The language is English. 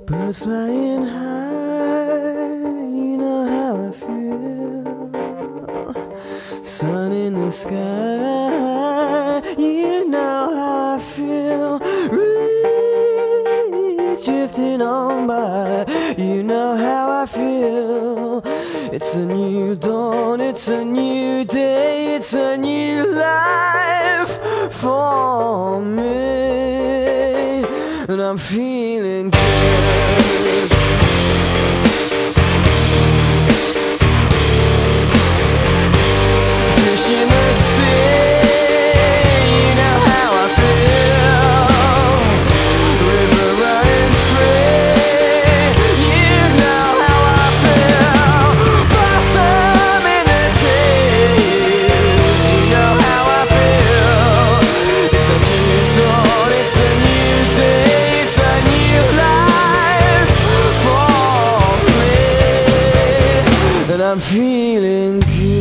Birds flying high, you know how I feel. Sun in the sky, you know how I feel. Breeze drifting on by, you know how I feel. It's a new dawn, it's a new day, it's a new life for me, and I'm feeling good. Fish in the sea, you know how I feel. River running free, you know how I feel. Blossom in the trees, you know how I feel. It's a new dawn, it's a new day, it's a new life for me, and I'm feeling good.